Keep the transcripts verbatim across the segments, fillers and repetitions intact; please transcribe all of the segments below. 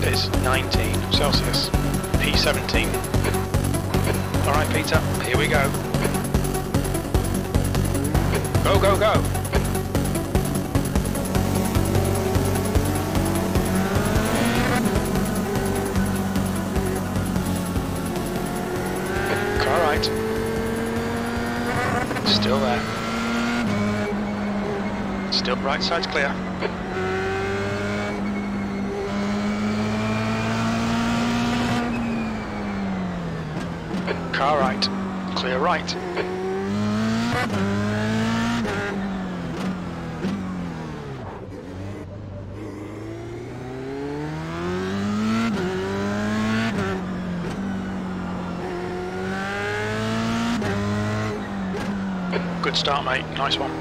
is nineteen Celsius. P seventeen. Alright Peter, here we go. Go, go, go! Car right. Still there. Still right side's clear. Car right. Clear right. Good start, mate. Nice one.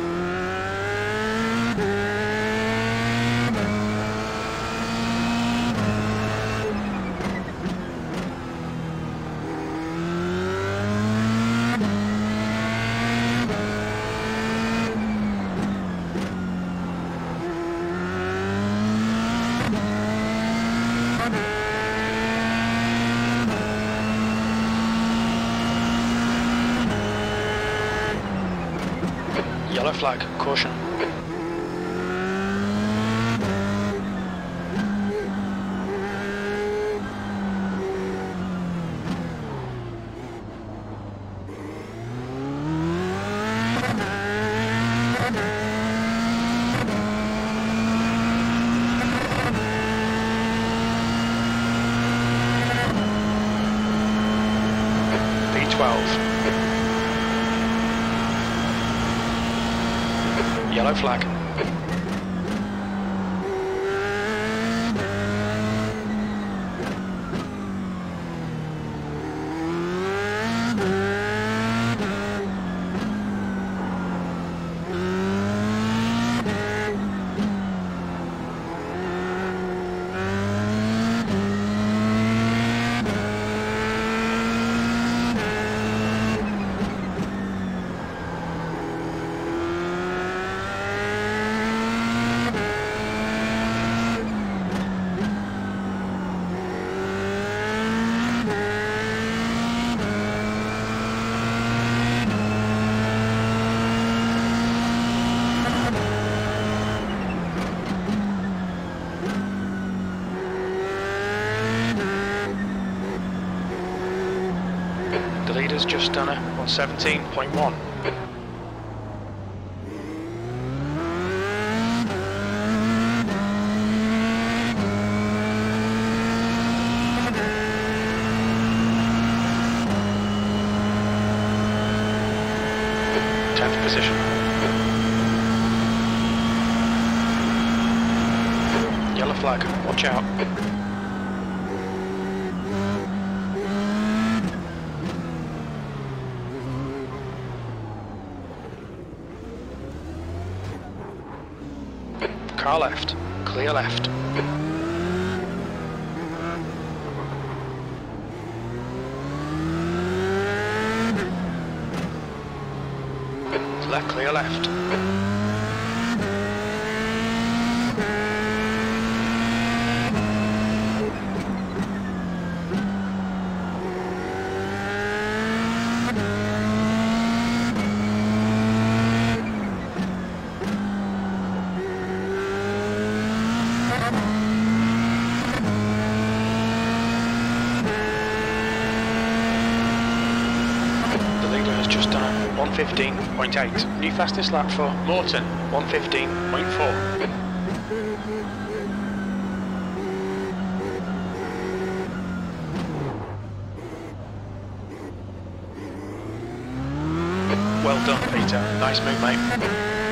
Yellow flag, caution. B twelve. Yellow flag. The leader's just done a one seventeen point one. tenth position. Yellow flag, watch out. Car left, clear left. Left, clear left. Just done a one fifteen point eight. New fastest lap for Morton, one fifteen point four. Well done, Peter. Nice move, mate.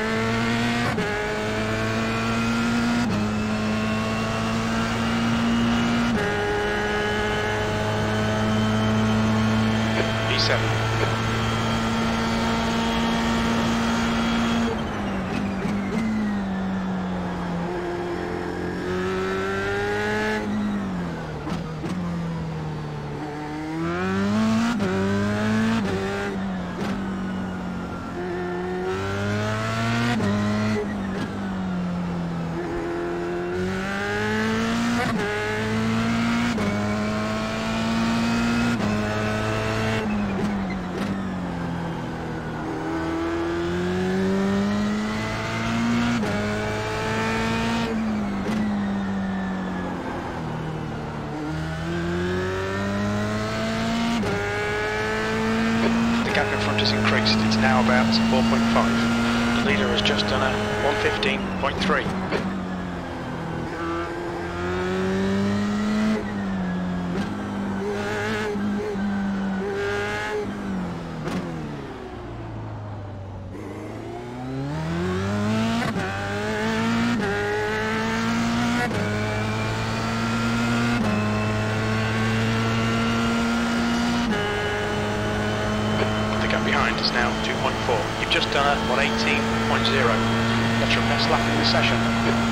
B seven. in front has increased. It's now about four point five. The leader has just done a one fifteen point three. Behind is now two point four. You've just done a one eighteen point zero. That's your best lap in the session.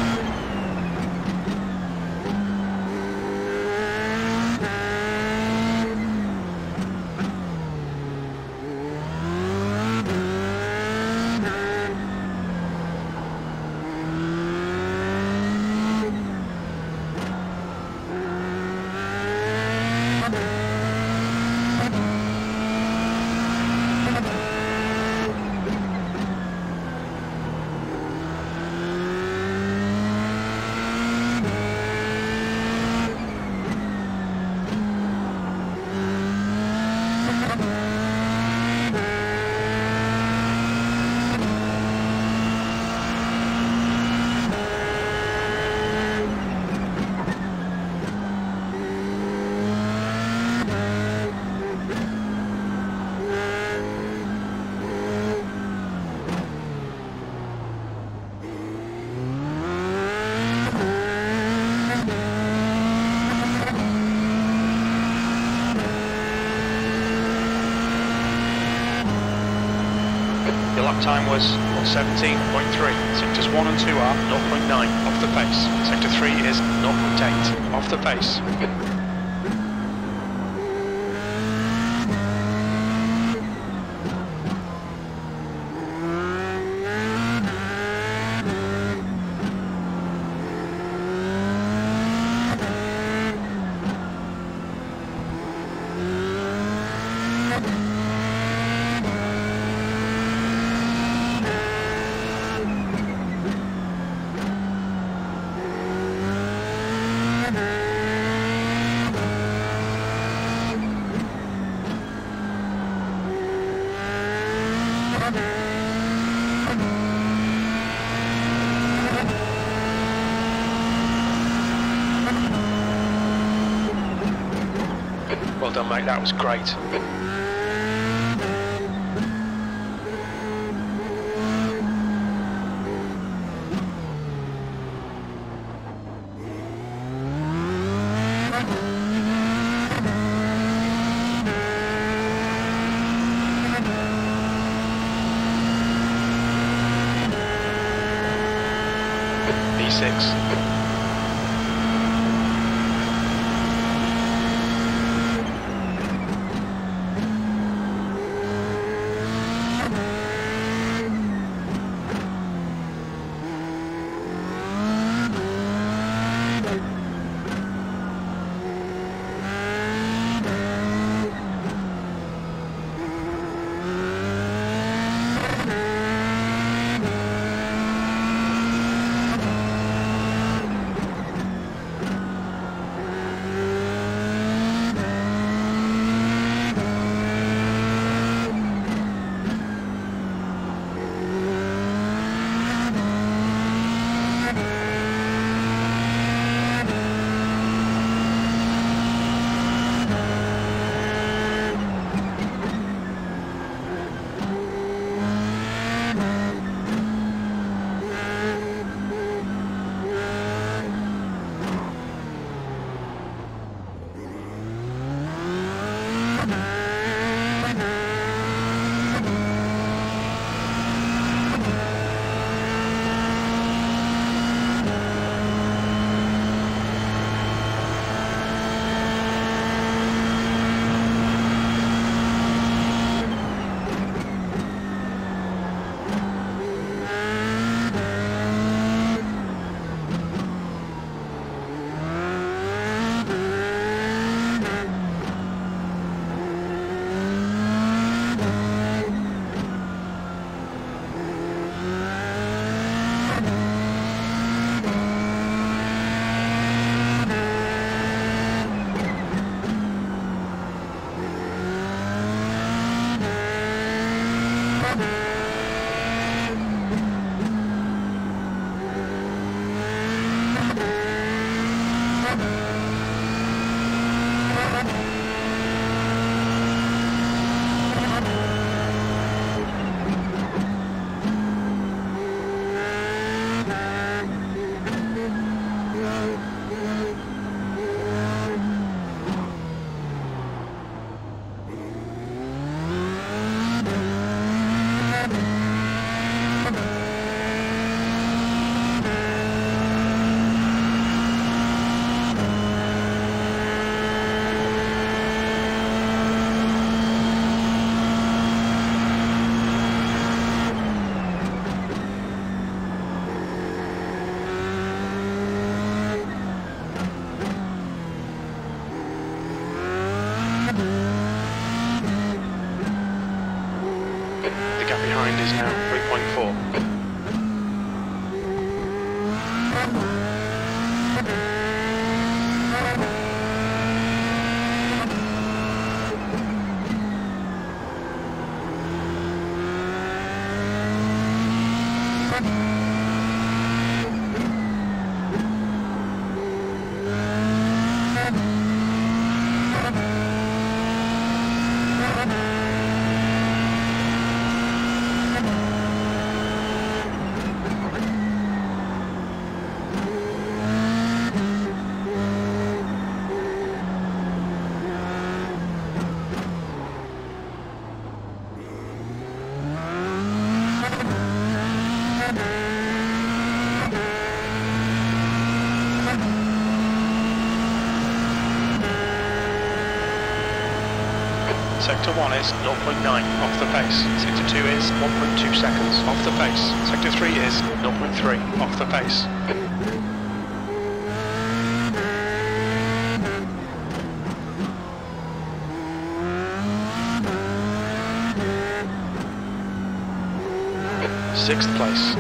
Your lap time was one seventeen point three. Sectors one and two are zero point nine off the pace. Sector three is zero point eight off the pace. Well done, mate, that was great. B six. The gap behind is now three point four. Sector one is zero point nine off the pace. Sector two is one point two seconds off the pace. Sector three is zero point three off the pace. Sixth place.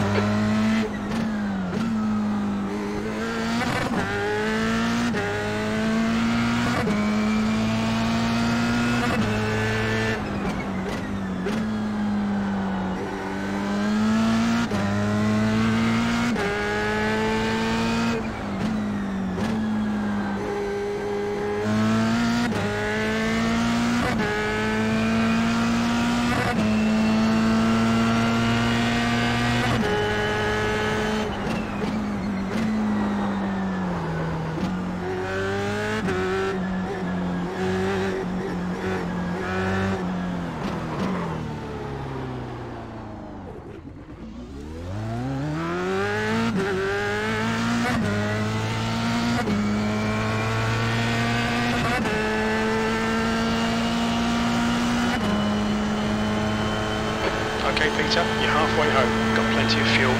Okay, Peter, you're halfway home. Got plenty of fuel.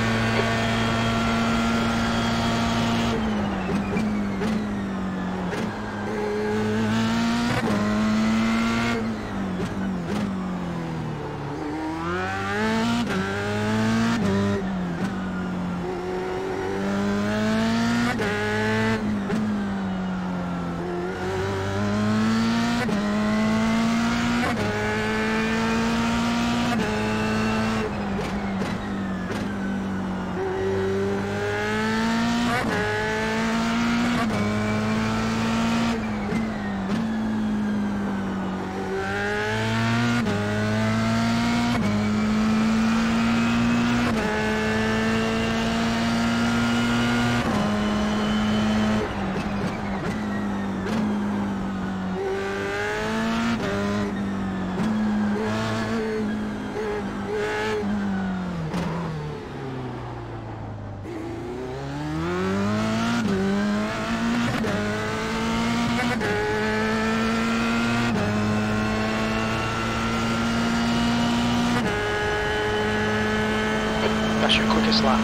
That's your quickest lap.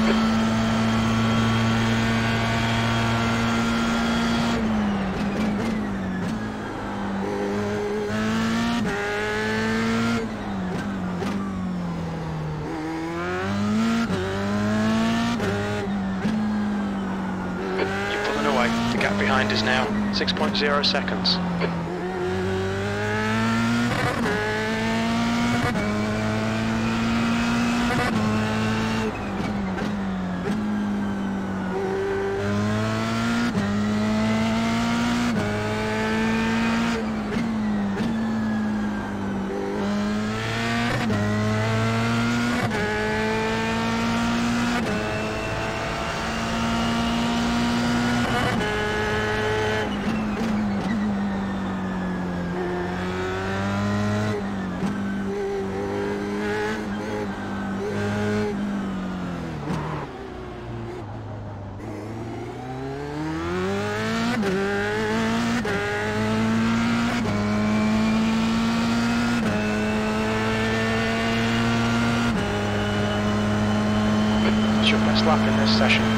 You're pulling away. The gap behind is now six point zero seconds. That's your best lap in this session.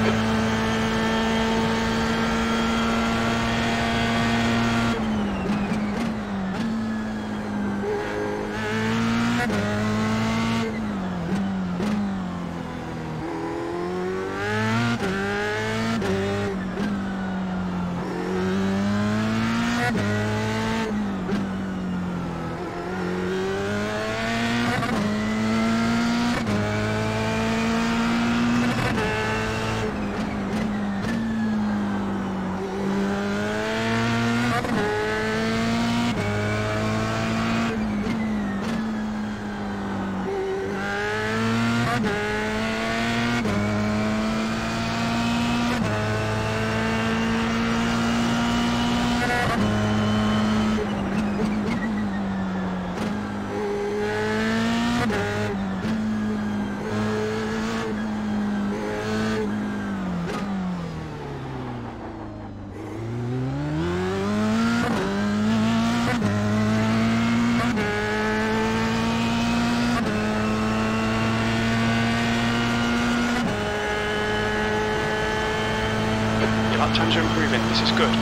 Lap times are improving, this is good.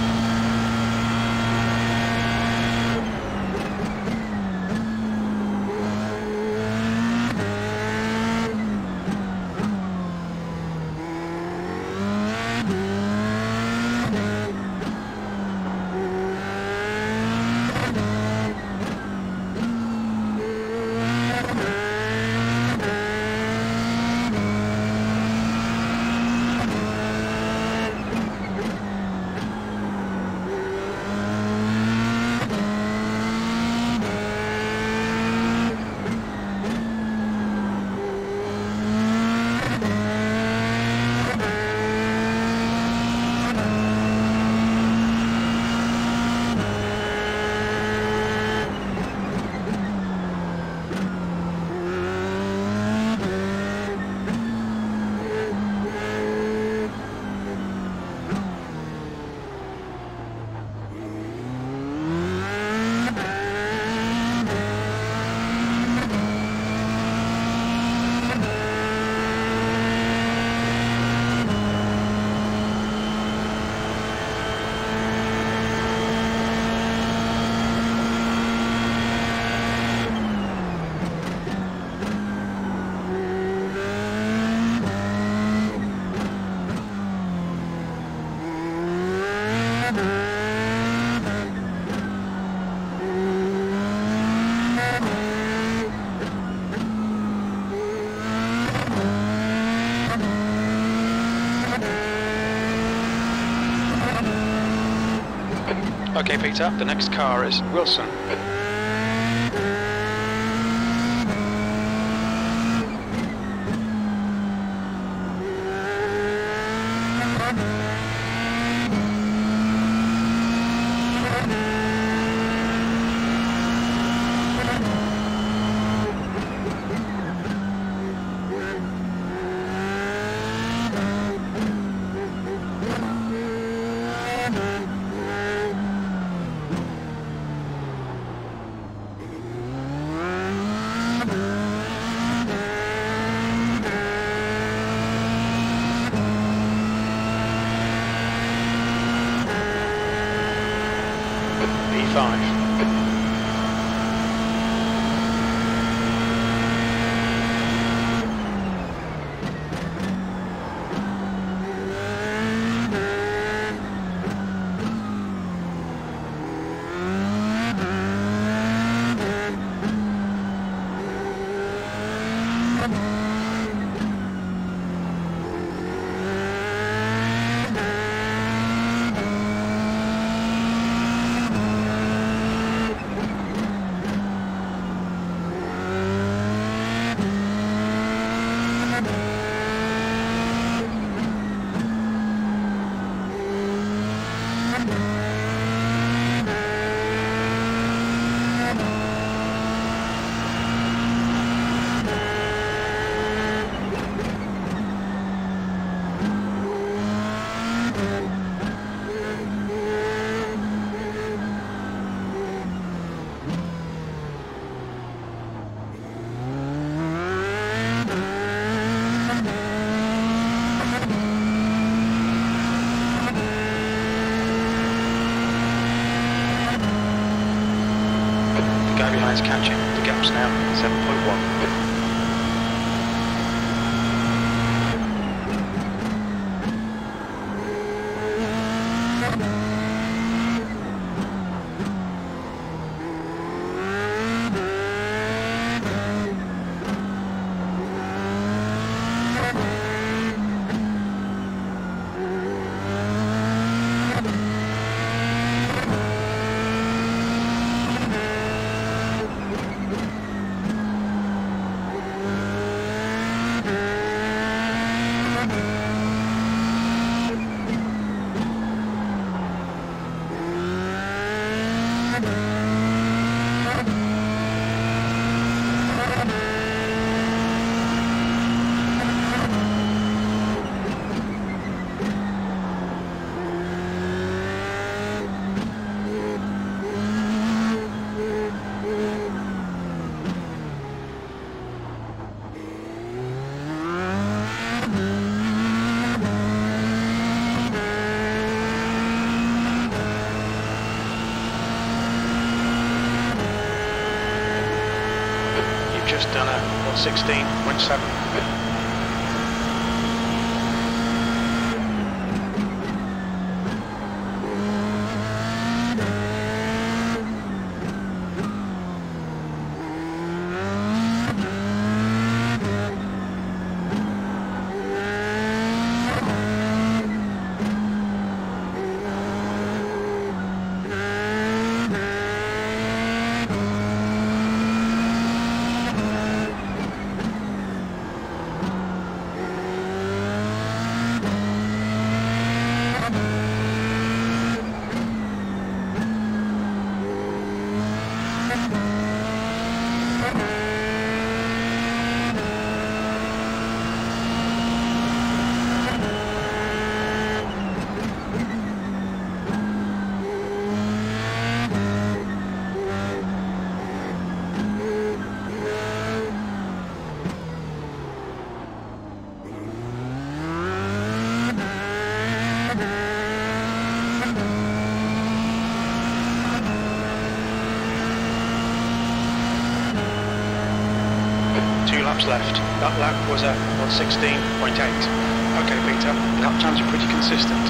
Okay, Peter, the next car is Wilson. B five. The guy behind's catching. The gap's now seven point one. just done a one sixteen point seven. Laps left. That lap was a one sixteen point eight. Okay, Peter, lap times are pretty consistent.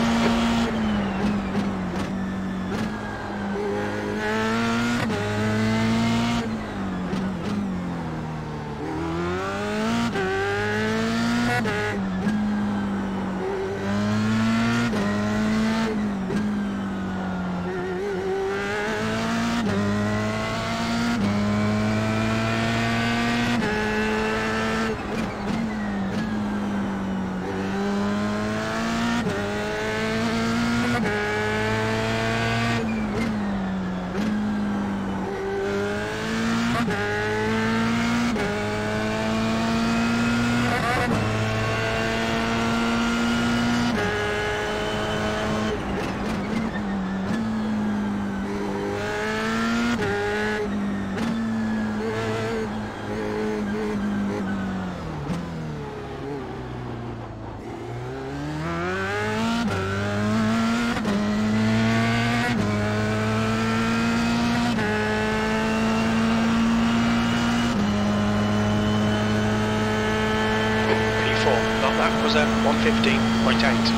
That was a one fifteen point eight.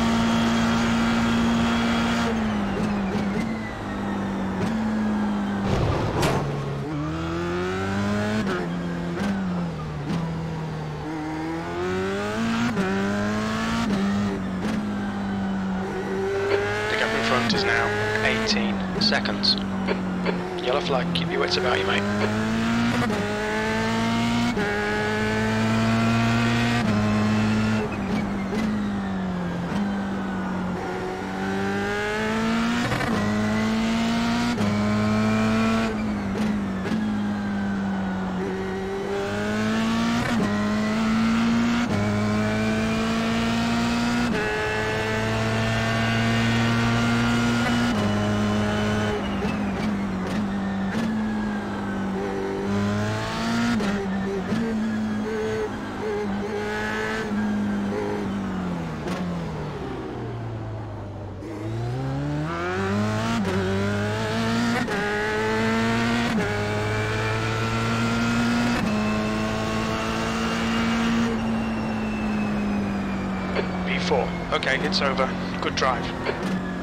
The gap in front is now eighteen seconds. Yellow flag, keep your wits about you, mate. Four. Okay, it's over. Good drive.